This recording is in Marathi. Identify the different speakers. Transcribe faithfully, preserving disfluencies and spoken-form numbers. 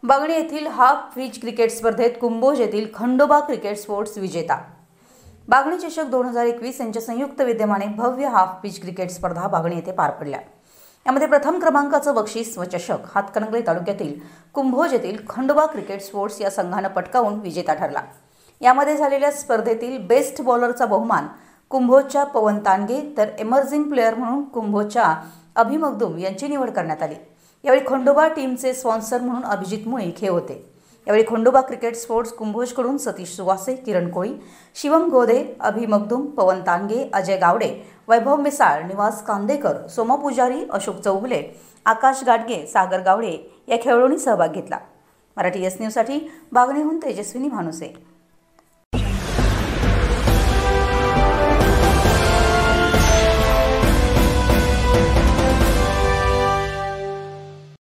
Speaker 1: बागणी येथील हाफ पिच क्रिकेट स्पर्धेत कुंभोज येथील खंडोबा क्रिकेट स्पोर्ट्स विजेता। बागणी चषक दोन हजार एकवीस यांच्या संयुक्त विद्यमाने भव्य हाफ पिच क्रिकेट स्पर्धा बागणी येथे पार पडल्या। यामध्ये प्रथम क्रमांकाचं बक्षीस व चषक हातकणंगले तालुक्यातील कुंभोज येथील खंडोबा क्रिकेट स्पोर्ट्स या संघाने पटकावून विजेता ठरला। यामध्ये झालेल्या स्पर्धेतील बेस्ट बॉलरचा बहुमान कुंभोजच्या पवन तानगे तर एमर्जिंग प्लेयर म्हणून कुंभोजच्या अभि मगदूम यांची निवड करण्यात आली। यावेळी खंडोबा टीमचे स्पॉन्सर म्हणून अभिजित मुळीक हे होते। यावेळी खंडोबा क्रिकेट स्पोर्ट्स कुंभोजकडून सतीश सुवासे, किरण कोळी, शिवम गोदे, अभि मगदूम, पवन तानगे, अजय गावडे, वैभव मिसाळ, निवास कांदेकर, सोमा पुजारी, अशोक चौगुले, आकाश गाडगे, सागर गावडे या खेळाडूंनी सहभाग घेतला। मराठी एस न्यूजसाठी बागणीहून तेजस्विनी भानुसे।